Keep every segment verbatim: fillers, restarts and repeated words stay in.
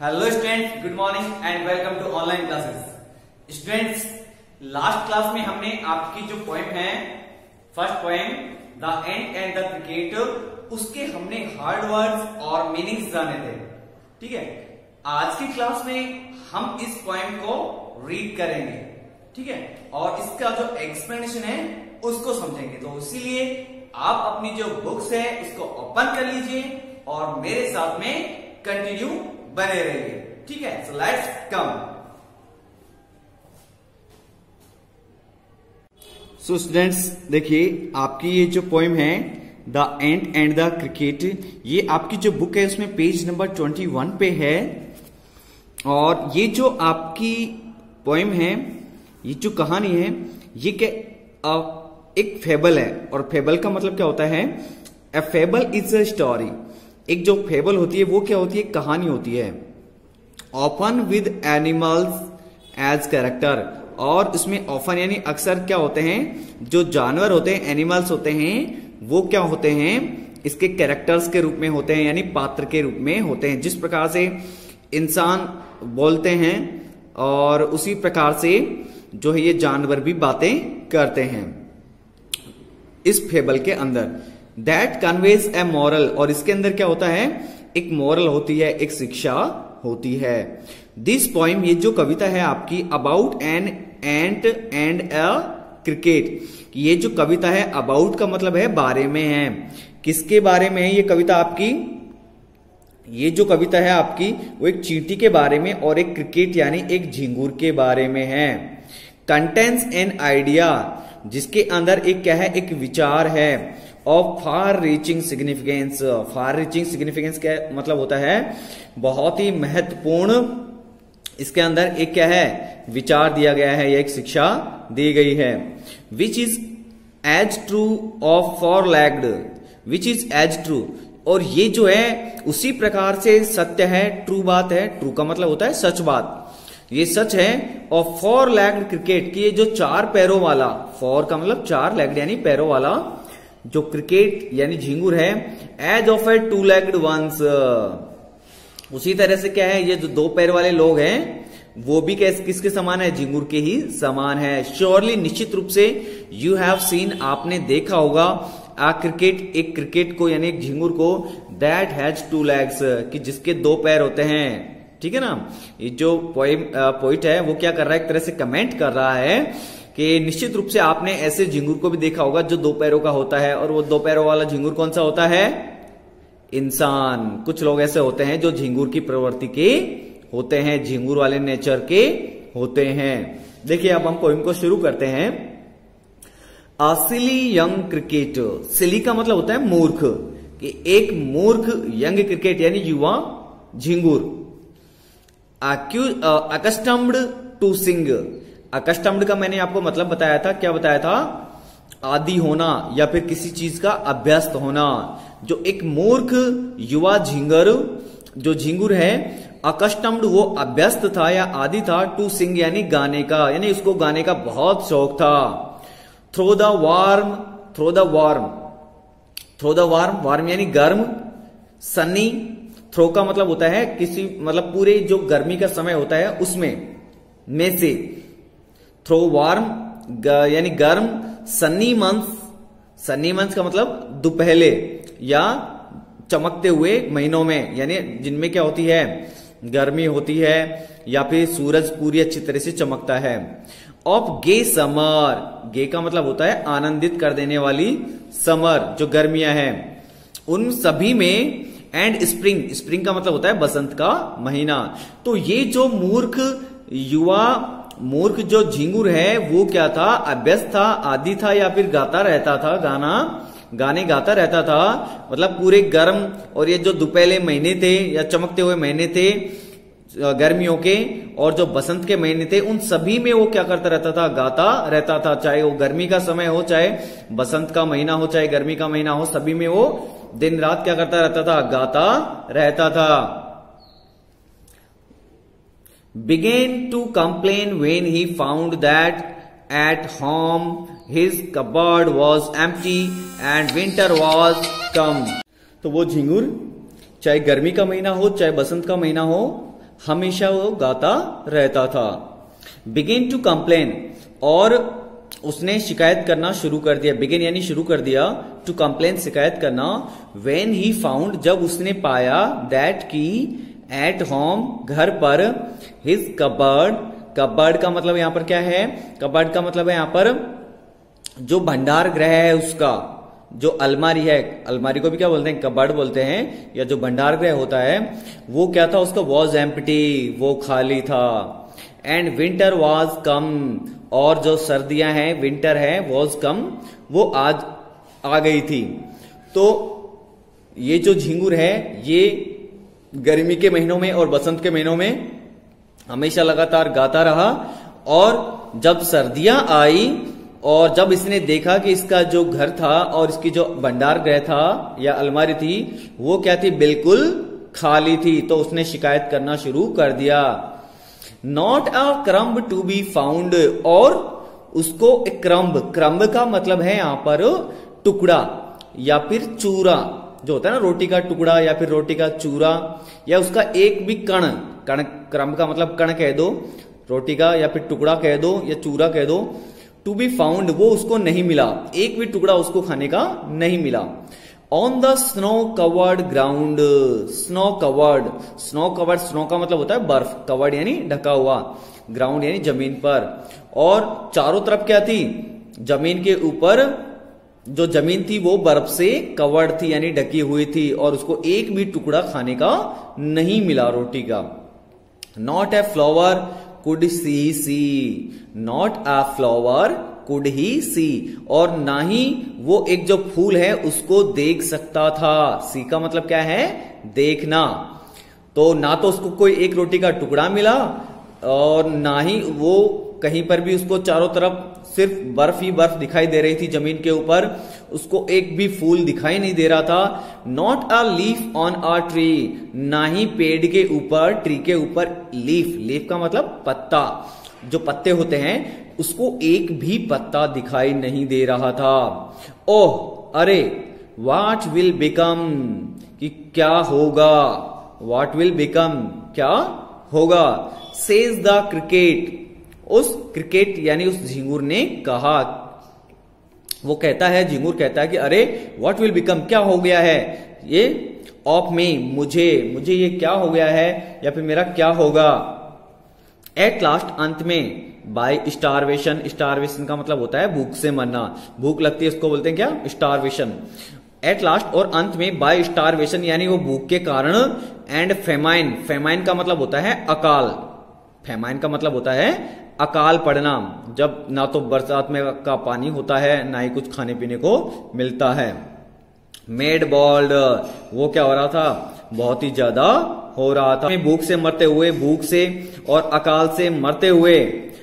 Hello students, good morning and welcome to online classes. Students, last class में हमने आपकी जो पोएम है, first poem the ant and the cricket, उसके हमने हार्ड वर्ड्स और मीनिंग्स जाने थे। ठीक है, आज की क्लास में हम इस पोएम को रीड करेंगे। ठीक है, और इसका जो एक्सप्लेनेशन है उसको समझेंगे। तो इसीलिए आप अपनी जो बुक्स है उसको ओपन कर लीजिए और मेरे साथ में कंटिन्यू बने रहिए। ठीक है, so let's come. So students, देखिए आपकी ये जो पोएम है the ant and the cricket, ये आपकी जो बुक है उसमें पेज नंबर ट्वेंटी वन पे है। और ये जो आपकी पोएम है, ये जो कहानी है, ये क्या एक फेबल है। और फेबल का मतलब क्या होता है? A fable is a story. एक जो फेबल होती है वो क्या होती है? कहानी होती है। Often with animals as character, और उसमें ऑफन यानी अक्सर क्या होते हैं, जो जानवर होते हैं, एनिमल्स होते हैं, वो क्या होते हैं, इसके कैरेक्टर्स के रूप में होते हैं, यानी पात्र के रूप में होते हैं। जिस प्रकार से इंसान बोलते हैं और उसी प्रकार से जो है ये जानवर भी बातें करते हैं इस फेबल के अंदर। दैट कन्वेज ए मॉरल, और इसके अंदर क्या होता है? एक मॉरल होती है, एक शिक्षा होती है। दिस पोइम, ये जो कविता है आपकी, about an ant and a cricket, ये जो कविता है अबाउट का मतलब है बारे में है। किसके बारे में है ये कविता आपकी? ये जो कविता है आपकी वो एक चींटी के बारे में और एक क्रिकेट यानी एक झिंगुर के बारे में है। कंटेंस एन आइडिया, जिसके अंदर एक क्या है? एक विचार है। Of far reaching significance, far reaching significance क्या मतलब होता है? बहुत ही महत्वपूर्ण, इसके अंदर एक क्या है? विचार दिया गया है, या एक शिक्षा दी गई है। Which is as true of four legged, which is as true, और ये जो है उसी प्रकार से सत्य है, ट्रू बात है। ट्रू का मतलब होता है सच बात, ये सच है। और फोर लेग्ड क्रिकेट, की ये जो चार पैरों वाला, फोर का मतलब चार लेग्ड यानी पैरों वाला जो क्रिकेट यानी झिंगुर है, as of a two legged ones, उसी तरह से क्या है, ये जो दो पैर वाले लोग हैं वो भी कैस किसके समान है? झिंगुर के ही समान है। श्योरली, निश्चित रूप से, यू हैव सीन, आपने देखा होगा, आ क्रिकेट, एक क्रिकेट को यानी एक झिंगुर को, दैट हैज टू लेग्स, कि जिसके दो पैर होते हैं। ठीक है ना? ये जो पोइम पोइट है वो क्या कर रहा है? एक तरह से कमेंट कर रहा है कि निश्चित रूप से आपने ऐसे झिंगुर को भी देखा होगा जो दो पैरों का होता है। और वो दो पैरों वाला झिंगुर कौन सा होता है? इंसान। कुछ लोग ऐसे होते हैं जो झिंगुर की प्रवृत्ति के होते हैं, झिंगुर वाले नेचर के होते हैं। देखिए अब हम पोइम को शुरू करते हैं। अ सिली यंग क्रिकेट, सिली का मतलब होता है मूर्ख, कि एक मूर्ख यंग क्रिकेट यानी युवा झिंगुर। अकस्टम्ड टू सिंग, अकस्टम्ड का मैंने आपको मतलब बताया था, क्या बताया था? आदी होना या फिर किसी चीज का अभ्यस्त होना। जो एक मूर्ख युवा झिंगर, जो झिंगुर है, अकस्टम्ड वो अभ्यस्त था या आदि था, टू सिंग यानी गाने का, यानी उसको गाने का बहुत शौक था। Through the warm, through the warm, through the warm, warm यानी गर्म, सनी, थ्रो का मतलब होता है किसी, मतलब पूरे जो गर्मी का समय होता है उसमें में से, थ्रो वार्म यानी गर्म, सनी मंथ, सनी मंथ का मतलब दोपहले या चमकते हुए महीनों में, यानी जिनमें क्या होती है? गर्मी होती है या फिर सूरज पूरी अच्छी तरह से चमकता है। ऑफ गे समर, गे का मतलब होता है आनंदित कर देने वाली, समर जो गर्मियां हैं उन सभी में, एंड स्प्रिंग, स्प्रिंग का मतलब होता है बसंत का महीना। तो ये जो मूर्ख युवा, मूर्ख जो झिंगुर है वो क्या था? अभ्यस्त था, आदि था, या फिर गाता रहता था, गाना गाने गाता रहता था। मतलब पूरे गर्म और ये जो दोपहले महीने थे या चमकते हुए महीने थे गर्मियों के, और जो बसंत के महीने थे, उन सभी में वो क्या करता रहता था? गाता रहता था। चाहे वो गर्मी का समय हो, चाहे बसंत का महीना हो, चाहे गर्मी का महीना हो, सभी में वो दिन रात क्या करता रहता था? गाता रहता था। Began to complain when he found that at home his cupboard was empty and winter was come. तो वो झिंगुर चाहे गर्मी का महीना हो चाहे बसंत का महीना हो, हमेशा वो गाता रहता था। बिगिन टू कंप्लेन, और उसने शिकायत करना शुरू कर दिया। बिगिन यानी शुरू कर दिया, टू कंप्लेन शिकायत करना। व्हेन ही फाउंड, जब उसने पाया, दैट की एट होम घर पर, हिज कबर्ड, कबर्ड का मतलब यहां पर क्या है, कबर्ड का मतलब है यहां पर जो भंडार गृह है उसका, जो अलमारी है, अलमारी को भी क्या बोलते हैं, कबर्ड बोलते हैं, या जो भंडार गृह होता है वो क्या था उसका, वॉज एम्प्टी, वो खाली था। एंड विंटर वॉज कम, और जो सर्दियां हैं, विंटर है, वॉज कम, वो आज आ गई थी। तो ये जो झिंगुर है ये गर्मी के महीनों में और बसंत के महीनों में हमेशा लगातार गाता रहा, और जब सर्दियां आई और जब इसने देखा कि इसका जो घर था और इसकी जो भंडार गृह था या अलमारी थी वो क्या थी, बिल्कुल खाली थी, तो उसने शिकायत करना शुरू कर दिया। Not a crumb to be found, और उसको एक क्रम्ब, क्रम्ब का मतलब है यहां पर टुकड़ा या फिर चूरा, जो होता है ना रोटी का टुकड़ा या फिर रोटी का चूरा, या उसका एक भी कण, कण, क्रम्ब का मतलब कण कह दो, रोटी का या फिर टुकड़ा कह दो या चूरा कह दो। टू बी फाउंड, वो उसको नहीं मिला, एक भी टुकड़ा उसको खाने का नहीं मिला। On the snow covered ground, snow covered, snow covered, snow का मतलब होता है बर्फ, कवर्ड यानी ढका हुआ, ग्राउंड यानी जमीन पर, और चारों तरफ क्या थी, जमीन के ऊपर जो जमीन थी वो बर्फ से कवर्ड थी यानी ढकी हुई थी, और उसको एक भी टुकड़ा खाने का नहीं मिला रोटी का। Not a flower could see see, not a flower could he see, और ना ही वो एक जो फूल है उसको देख सकता था। सी का मतलब क्या है, देखना। तो ना तो उसको कोई एक रोटी का टुकड़ा मिला, और ना ही वो कहीं पर भी उसको चारों तरफ सिर्फ बर्फ ही बर्फ दिखाई दे रही थी जमीन के ऊपर, उसको एक भी फूल दिखाई नहीं दे रहा था। Not a leaf on a tree, ना ही पेड़ के ऊपर, ट्री के ऊपर लीफ, लीफ का मतलब पत्ता, जो पत्ते होते हैं उसको एक भी पत्ता दिखाई नहीं दे रहा था। ओह अरे, व्हाट विल बिकम, कि क्या होगा, व्हाट विल बिकम क्या होगा, सेज द क्रिकेट, उस क्रिकेट यानी उस झिंगुर ने कहा, वो कहता है, झिंगुर कहता है कि अरे व्हाट विल बिकम, क्या हो गया है ये, ऑफ मी, मुझे, मुझे ये क्या हो गया है या फिर मेरा क्या होगा। एट लास्ट, अंत में, बाय स्टारवेशन, स्टारवेशन का मतलब होता है भूख से मरना, भूख लगती है उसको बोलते हैं क्या, स्टारवेशन। एट लास्ट, और अंत में, बाय स्टारवेशन यानी वो भूख के कारण, एंड फेमाइन, फेमाइन का मतलब होता है अकाल, फेमाइन का मतलब होता है अकाल पड़ना, जब ना तो बरसात में का पानी होता है ना ही कुछ खाने पीने को मिलता है। मेड बॉल्ड, वो क्या हो रहा था, बहुत ही ज्यादा हो रहा था, भूख से मरते हुए, भूख से और अकाल से मरते हुए।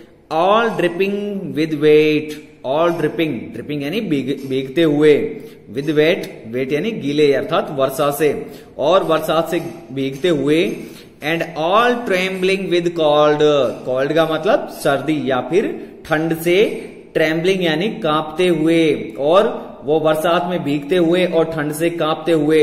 All dripping with wet, all dripping, dripping यानी भीगते हुए, विद वेट, वेट यानी गीले अर्थात वर्षा से, और बरसात से भीगते हुए। And all trembling with cold, cold का मतलब सर्दी या फिर ठंड से, ट्रेम्बलिंग यानी कांपते हुए, और वो बरसात में भीगते हुए और ठंड से कांपते हुए।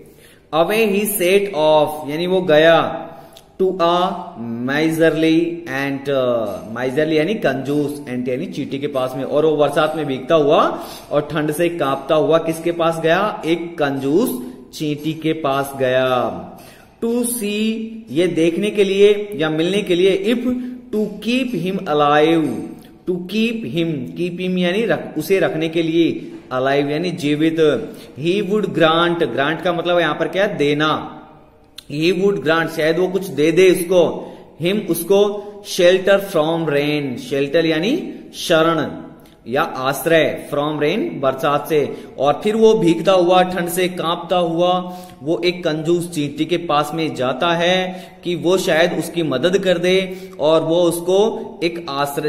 अवे ही सेट ऑफ, यानी वो गया, to a miserly and, miserly यानी कंजूस, एंड यानी चींटी के पास में, और वो बरसात में भीगता हुआ और ठंड से कांपता हुआ किसके पास गया, एक कंजूस चींटी के पास गया। टू सी, ये देखने के लिए या मिलने के लिए। If, to keep him alive, to keep him, keep him यानी रख, उसे रखने के लिए, अलाइव यानी जीवित। ही वुड ग्रांट, ग्रांट का मतलब यहां पर क्या है, देना। ही वुड ग्रांट, शायद वो कुछ दे दे इसको, हिम उसको, शेल्टर फ्रॉम रेन, शेल्टर यानी शरण या आश्रय, फ्रॉम रेन बरसात से। और फिर वो भीगता हुआ, ठंड से कांपता हुआ, वो एक कंजूस चींटी के पास में जाता है कि वो शायद उसकी मदद कर दे और वो उसको एक आश्रय,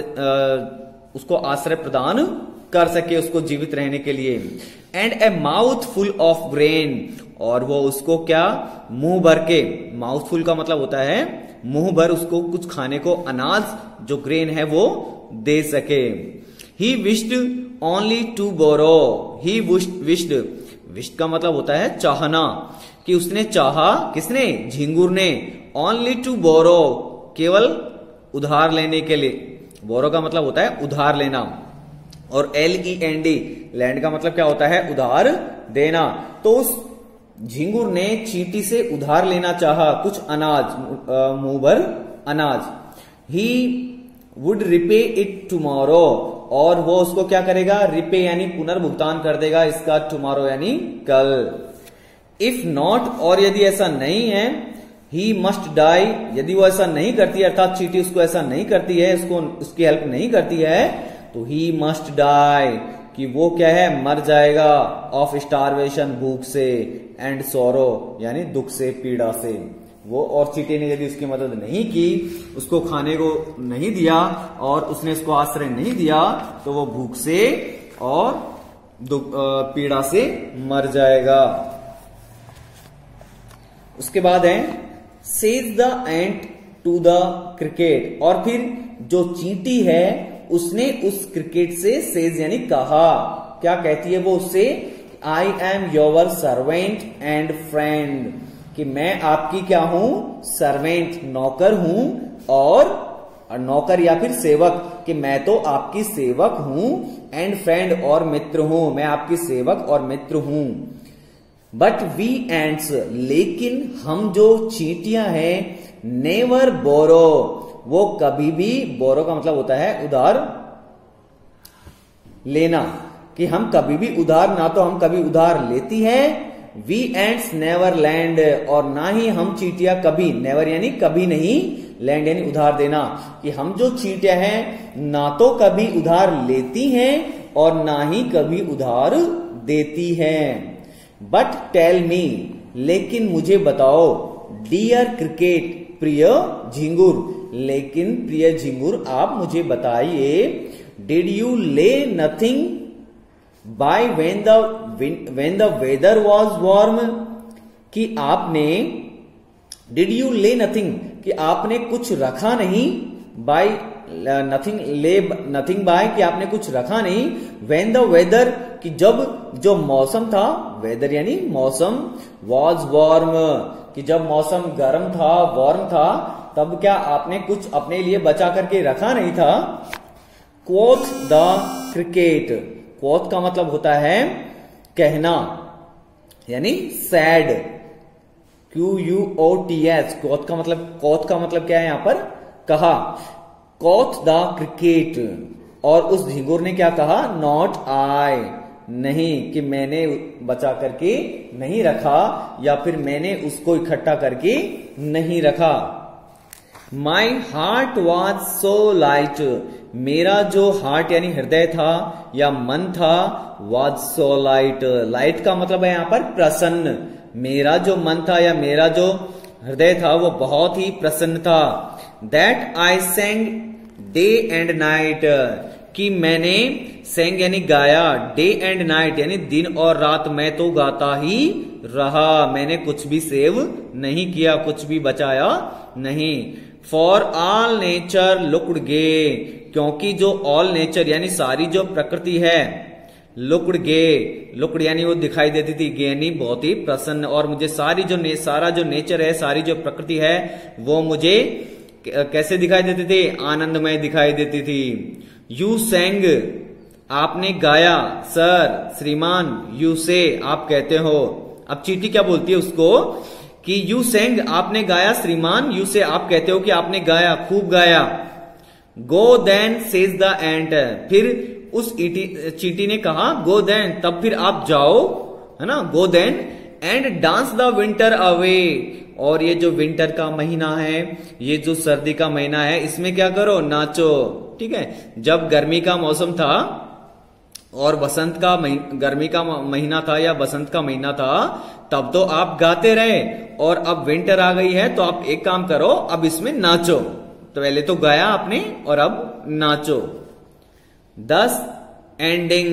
उसको आश्रय प्रदान कर सके, उसको जीवित रहने के लिए। And a mouthful of grain, और वो उसको क्या, मुंह भर के, माउथ फुल का मतलब होता है मुंह भर, उसको कुछ खाने को, अनाज जो ग्रेन है वो दे सके। He wished only to borrow, he wished, wished का मतलब होता है चाहना, कि उसने चाहा, किसने, झिंगुर ने, ओनली टू बोरो, केवल उधार लेने के लिए। बोरो का मतलब होता है उधार लेना, और L E N D lend का मतलब क्या होता है, उधार देना। तो उस झिंगुर ने चींटी से उधार लेना चाहा कुछ अनाज, मुंह भर अनाज। He would repay it tomorrow, और वो उसको क्या करेगा, रिपे यानी पुनर्भुगतान कर देगा इसका, टुमारो यानी कल। इफ नॉट, और यदि ऐसा नहीं है, ही मस्ट डाई, यदि वो ऐसा नहीं करती है, अर्थात चींटी उसको ऐसा नहीं करती है, उसको उसकी हेल्प नहीं करती है, तो ही मस्ट डाई, कि वो क्या है, मर जाएगा, ऑफ स्टारवेशन, भूख से, एंड सोरो यानी दुख से, पीड़ा से। वो और चींटी ने यदि उसकी मदद नहीं की, उसको खाने को नहीं दिया और उसने उसको आश्रय नहीं दिया, तो वो भूख से और दुख पीड़ा से मर जाएगा। उसके बाद है says the ant to the cricket, और फिर जो चींटी है उसने उस क्रिकेट से सेज यानी कहा, क्या कहती है वो उससे, I am your servant and friend, कि मैं आपकी क्या हूं, सर्वेंट नौकर हूं, और नौकर या फिर सेवक, कि मैं तो आपकी सेवक हूं, एंड फ्रेंड और मित्र हूं, मैं आपकी सेवक और मित्र हूं। बट वी एंड्स, लेकिन हम जो चींटियां हैं, नेवर बोरो, वो कभी भी, बोरो का मतलब होता है उधार लेना, कि हम कभी भी उधार, ना तो हम कभी उधार लेती है, वी एंड्स नेवर लैंड, और ना ही हम चींटियां कभी, नेवर यानी कभी नहीं, लैंड यानी उधार देना, कि हम जो चींटियां हैं ना तो कभी उधार लेती हैं और ना ही कभी उधार देती हैं। बट टेल मी, लेकिन मुझे बताओ, डियर क्रिकेट, प्रिय झिंगुर, लेकिन प्रिय झिंगुर आप मुझे बताइए, did you lay nothing by when the when the weather was warm, कि आपने, डिड यू ले नथिंग, कि आपने कुछ रखा नहीं, by nothing, lay nothing by, कि आपने कुछ रखा नहीं, वेन द वेदर, कि जब जो मौसम था, वेदर यानी मौसम, वॉज वार्म, कि जब मौसम गर्म था, वार्म था, तब क्या आपने कुछ अपने लिए बचा करके रखा नहीं था। क्वोथ द क्रिकेट, क्वोथ का मतलब होता है कहना, यानी said, Q U O T S, quoth का मतलब, क्वोथ का मतलब क्या है यहां पर, कहा, क्वोथ द क्रिकेट, और उस झिंगुर ने क्या कहा, नॉट आई, नहीं, कि मैंने बचा करके नहीं रखा, या फिर मैंने उसको इकट्ठा करके नहीं रखा। My heart was so light, मेरा जो हार्ट यानी हृदय था या मन था, वॉज सो लाइट, लाइट का मतलब है यहां पर प्रसन्न, मेरा जो मन था या मेरा जो हृदय था वो बहुत ही प्रसन्न था। That I sang day and night, कि मैंने, सेंग यानी गाया, डे एंड नाइट यानी दिन और रात मैं तो गाता ही रहा, मैंने कुछ भी सेव नहीं किया, कुछ भी बचाया नहीं। For all nature looked gay, क्योंकि जो ऑल नेचर यानी सारी जो प्रकृति है, लुक्ड गे, लुक्ड यानी वो दिखाई देती थी, गे यानी बहुत ही प्रसन्न, और मुझे सारी जो ने, सारा जो नेचर है, सारी जो प्रकृति है, वो मुझे कैसे दिखाई देती थी, आनंदमय दिखाई देती थी। यू सेंग, आपने गाया, सर, श्रीमान, यू से, आप कहते हो। अब चींटी क्या बोलती है उसको, कि यू सेंग, आपने गाया, श्रीमान, यू से, आप कहते हो कि आपने गाया, खूब गाया। Go then says the ant, फिर उस चींटी ने कहा, गो देन, तब फिर आप जाओ, है ना, go then, and dance the winter away, और ये जो विंटर का महीना है, ये जो सर्दी का महीना है, इसमें क्या करो, नाचो, ठीक है। जब गर्मी का मौसम था और बसंत का, गर्मी का महीना था या बसंत का महीना था, तब तो आप गाते रहे, और अब विंटर आ गई है तो आप एक काम करो, अब इसमें नाचो। तो पहले तो गाया आपने और अब नाचो। Thus ending,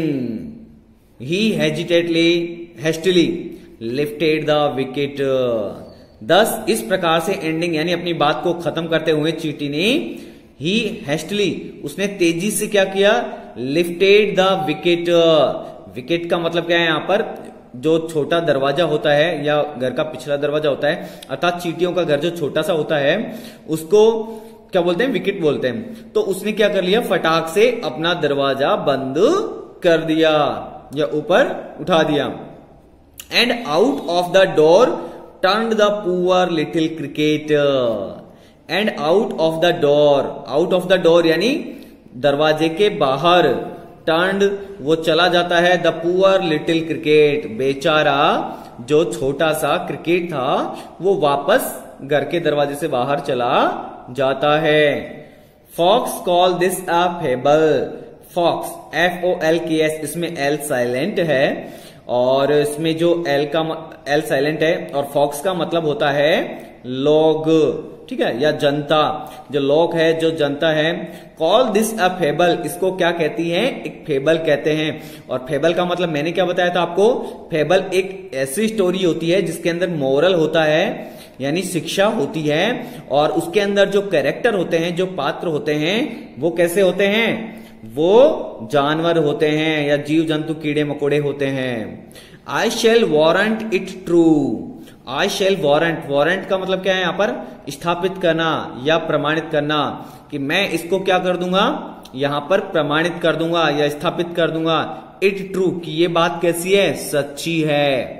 he hesitantly hastily lifted the wicket, thus इस प्रकार से एंडिंग यानी अपनी बात को खत्म करते हुए चींटी ने, ही हेस्टली उसने तेजी से क्या किया, लिफ्टेड द विकेट, विकेट का मतलब क्या है यहां पर, जो छोटा दरवाजा होता है या घर का पिछला दरवाजा होता है, अर्थात चींटियों का घर जो छोटा सा होता है उसको क्या बोलते हैं, विकेट बोलते हैं। तो उसने क्या कर लिया, फटाक से अपना दरवाजा बंद कर दिया या ऊपर उठा दिया। And out of the door turned the poor little cricket. And out of the door, out of the door यानी दरवाजे के बाहर, टर्न्ड वो चला जाता है, द पुअर लिटिल क्रिकेट बेचारा जो छोटा सा क्रिकेट था वो वापस घर के दरवाजे से बाहर चला जाता है। Folks call this a fable. Folks F O L K S, इसमें एल साइलेंट है और इसमें जो एल का एल साइलेंट है और फॉक्स का मतलब होता है लोग, ठीक है, या जनता। जो लोग है, जो जनता है। कॉल दिस अ फेबल, इसको क्या कहती है, एक फेबल कहते हैं। और फेबल का मतलब मैंने क्या बताया था आपको, फेबल एक ऐसी स्टोरी होती है जिसके अंदर मोरल होता है यानी शिक्षा होती है और उसके अंदर जो कैरेक्टर होते हैं, जो पात्र होते हैं वो कैसे होते हैं, वो जानवर होते हैं या जीव जंतु कीड़े मकोड़े होते हैं। I shall warrant it true. I shall warrant, warrant का मतलब क्या है यहां पर, स्थापित करना या प्रमाणित करना, कि मैं इसको क्या कर दूंगा, यहां पर प्रमाणित कर दूंगा या स्थापित कर दूंगा। इट ट्रू, कि ये बात कैसी है, सच्ची है।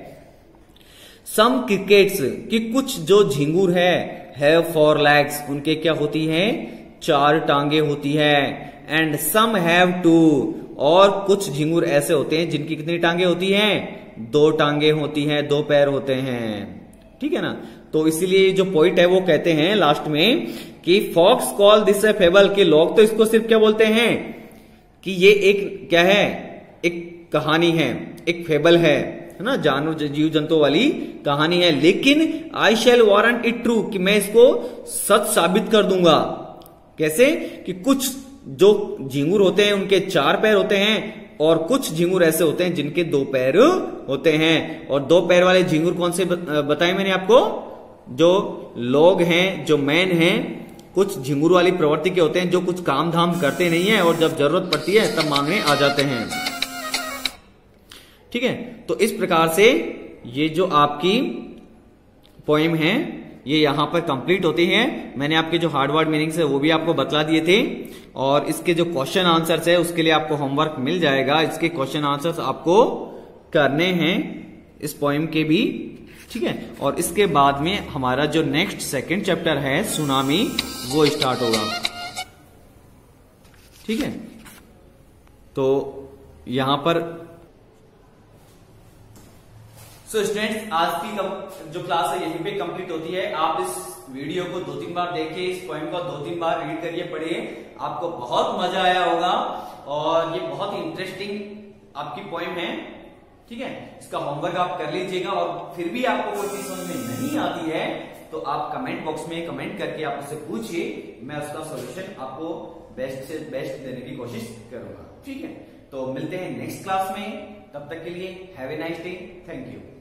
सम क्रिकेट्स, कि कुछ जो झिंगुर है, हैव फोर लेग्स, उनके क्या होती है, चार टांगे होती है। एंड सम हैव टू, और कुछ झिंगुर ऐसे होते हैं जिनकी कितनी टांगे होती हैं, दो टांगे होती हैं, दो पैर होते हैं, ठीक है ना। तो इसीलिए जो पॉइंट है वो कहते हैं लास्ट में कि folks call this a fable, के लोग तो इसको सिर्फ क्या बोलते हैं कि ये एक क्या है, एक कहानी है, एक फेबल है, है ना, जानवर जीव जंतु वाली कहानी है। लेकिन I shall warrant it true, कि मैं इसको सच साबित कर दूंगा। कैसे, कि कुछ जो झिंगुर होते हैं उनके चार पैर होते हैं और कुछ झिंगुर ऐसे होते हैं जिनके दो पैर होते हैं। और दो पैर वाले झिंगुर कौन से बताए मैंने आपको, जो लोग हैं, जो मैन हैं। कुछ झिंगुर वाली प्रवृत्ति के होते हैं जो कुछ काम धाम करते नहीं है और जब जरूरत पड़ती है तब मांगने आ जाते हैं, ठीक है। तो इस प्रकार से ये जो आपकी पोएम है ये यहां पर कंप्लीट होती है। मैंने आपके जो हार्ड वर्ड मीनिंग्स है वो भी आपको बतला दिए थे और इसके जो क्वेश्चन आंसर्स है उसके लिए आपको होमवर्क मिल जाएगा। इसके क्वेश्चन आंसर्स आपको करने हैं इस पोएम के भी, ठीक है। और इसके बाद में हमारा जो नेक्स्ट सेकंड चैप्टर है सुनामी, वो स्टार्ट होगा, ठीक है। तो यहां पर सो स्टूडेंट्स, आज की जो क्लास है यहीं पे कंप्लीट होती है। आप इस वीडियो को दो तीन बार देखिए, इस पोएम को दो तीन बार रीड करिए, पढ़िए, आपको बहुत मजा आया होगा और ये बहुत ही इंटरेस्टिंग आपकी पोएम है, ठीक है। इसका होमवर्क आप कर लीजिएगा और फिर भी आपको कोई चीज समझ में नहीं आती है तो आप कमेंट बॉक्स में कमेंट करके आप उससे पूछिए, मैं उसका सोल्यूशन आपको बेस्ट से बेस्ट देने की कोशिश करूंगा, ठीक है। तो मिलते हैं नेक्स्ट क्लास में, तब तक के लिए have a nice day, thank you.